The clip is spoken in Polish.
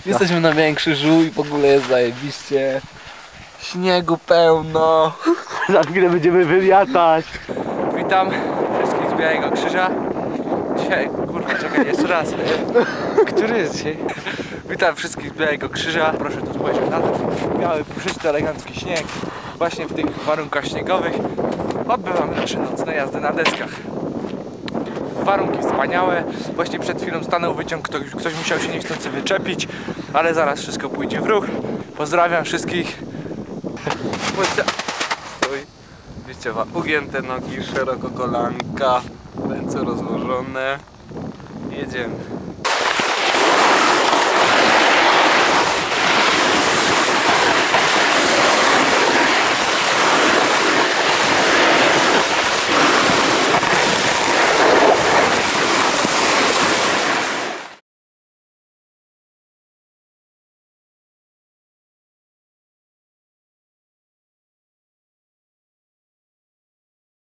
Jesteśmy na Więkrzyżu i w ogóle jest zajebiście. Śniegu pełno. Za chwilę będziemy wymiatać. Witam wszystkich z Białego Krzyża. Dzisiaj, kurwa, czekaj, jeszcze raz. Który jest dzisiaj? Witam wszystkich z Białego Krzyża. Proszę tu spojrzeć na to. Biały, puszysty, elegancki śnieg. Właśnie w tych warunkach śniegowych odbywamy nasze nocne jazdy na deskach. Warunki wspaniałe. Właśnie przed chwilą stanął wyciąg, ktoś musiał się niechcący wyczepić, ale zaraz wszystko pójdzie w ruch. Pozdrawiam wszystkich. Stój. Wiecie, ugięte nogi, szeroko kolanka, ręce rozłożone. Jedziemy.